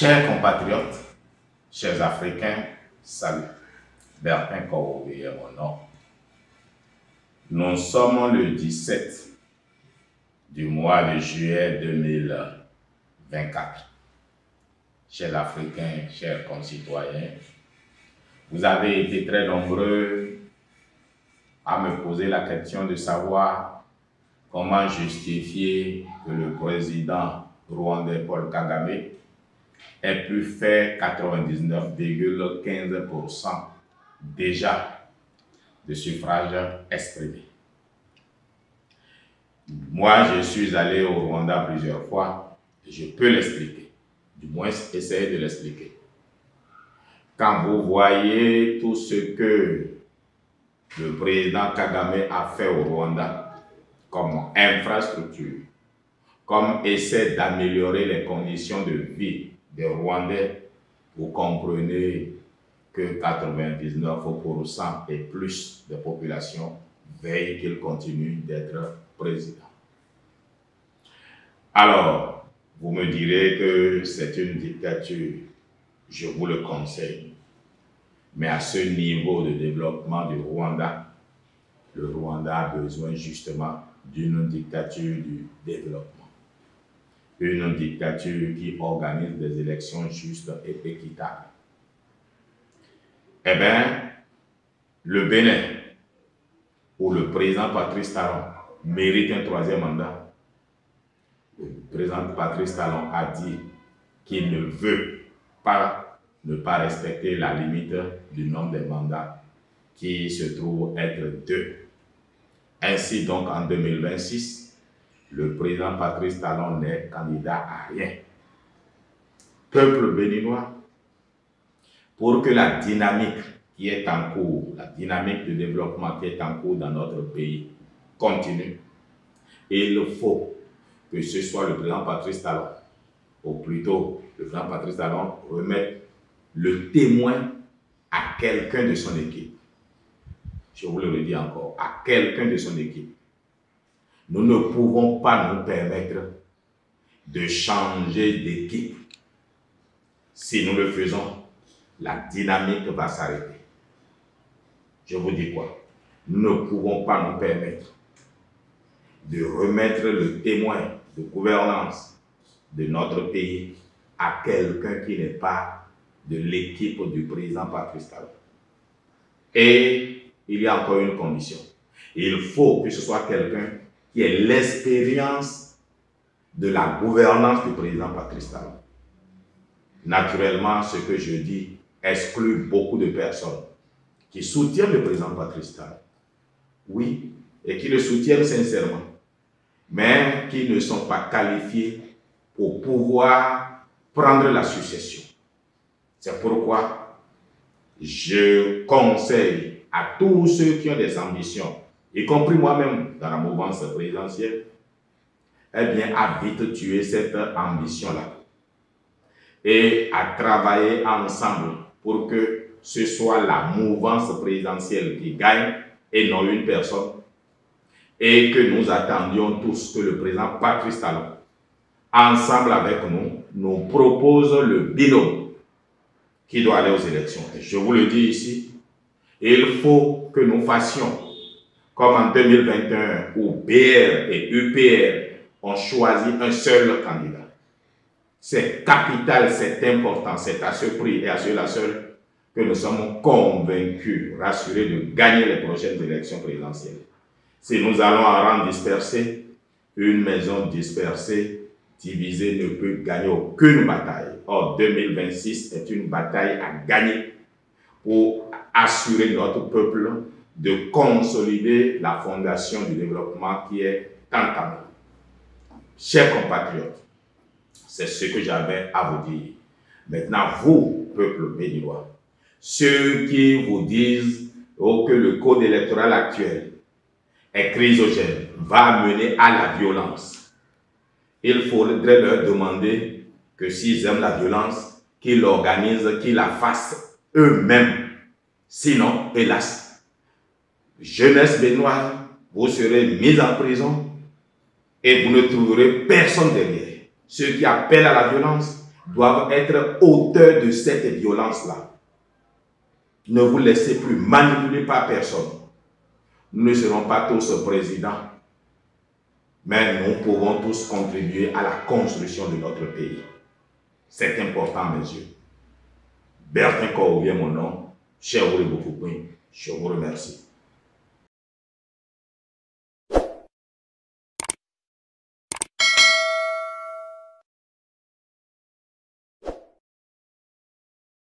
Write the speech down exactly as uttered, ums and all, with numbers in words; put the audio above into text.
Chers compatriotes, chers Africains, salut. Bertin Korobé est mon nom. Nous sommes le dix-sept du mois de juillet deux mille vingt-quatre. Chers Africains, chers concitoyens, vous avez été très nombreux à me poser la question de savoir comment justifier que le président rwandais Paul Kagame ait pu faire quatre-vingt-dix-neuf virgule quinze pour cent déjà de suffrages exprimés. Moi, je suis allé au Rwanda plusieurs fois et je peux l'expliquer, du moins essayer de l'expliquer. Quand vous voyez tout ce que le président Kagame a fait au Rwanda comme infrastructure, comme essai d'améliorer les conditions de vie des Rwandais, vous comprenez que quatre-vingt-dix-neuf pour cent et plus de population veillent qu'il continue d'être président. Alors, vous me direz que c'est une dictature, je vous le conseille. Mais à ce niveau de développement du Rwanda, le Rwanda a besoin justement d'une dictature du développement. Une dictature qui organise des élections justes et équitables. Eh bien, le Bénin, où le président Patrice Talon mérite un troisième mandat, le président Patrice Talon a dit qu'il ne veut pas ne pas respecter la limite du nombre de mandats qui se trouve être deux. Ainsi donc, en deux mille vingt-six, le président Patrice Talon n'est candidat à rien. Peuple béninois, pour que la dynamique qui est en cours, la dynamique de développement qui est en cours dans notre pays continue, il faut que ce soit le président Patrice Talon, ou plutôt le président Patrice Talon, remette le témoin à quelqu'un de son équipe. Je vous le redis encore, à quelqu'un de son équipe. Nous ne pouvons pas nous permettre de changer d'équipe. Si nous le faisons, la dynamique va s'arrêter. Je vous dis quoi? Nous ne pouvons pas nous permettre de remettre le témoin de gouvernance de notre pays à quelqu'un qui n'est pas de l'équipe du président Patrice Talon. Et il y a encore une condition. Il faut que ce soit quelqu'un qui ait l'expérience de la gouvernance du président Patrice Talon. Naturellement, ce que je dis exclut beaucoup de personnes qui soutiennent le président Patrice Talon. Oui, et qui le soutiennent sincèrement, mais qui ne sont pas qualifiés pour pouvoir prendre la succession. C'est pourquoi je conseille à tous ceux qui ont des ambitions, y compris moi-même dans la mouvance présidentielle, eh bien, à vite tuer cette ambition-là et à travailler ensemble pour que ce soit la mouvance présidentielle qui gagne et non une personne, et que nous attendions tous que le président Patrice Talon, ensemble avec nous, nous propose le binôme qui doit aller aux élections. Et je vous le dis ici, il faut que nous fassions comme en deux mille vingt et un où B R et U P R ont choisi un seul candidat. C'est capital, c'est important, c'est à ce prix et à cela seul que nous sommes convaincus, rassurés de gagner les prochaines élections présidentielles. Si nous allons en rang dispersé, une maison dispersée, divisée ne peut gagner aucune bataille. Or, deux mille vingt-six est une bataille à gagner pour assurer notre peuple de consolider la fondation du développement qui est entamée. Chers compatriotes, c'est ce que j'avais à vous dire. Maintenant, vous, peuple béninois, ceux qui vous disent oh, que le code électoral actuel est chrysogène, va mener à la violence, il faudrait leur demander que s'ils aiment la violence, qu'ils l'organisent, qu'ils la fassent eux-mêmes. Sinon, hélas, jeunesse béninoise, vous serez mis en prison et vous ne trouverez personne derrière. Ceux qui appellent à la violence, doivent être auteurs de cette violence-là. Ne vous laissez plus manipuler par personne. Nous ne serons pas tous présidents, mais nous pouvons tous contribuer à la construction de notre pays. C'est important à mes yeux. Bertin Corrier, mon nom, cher Oulé Bokoukoui, je vous remercie.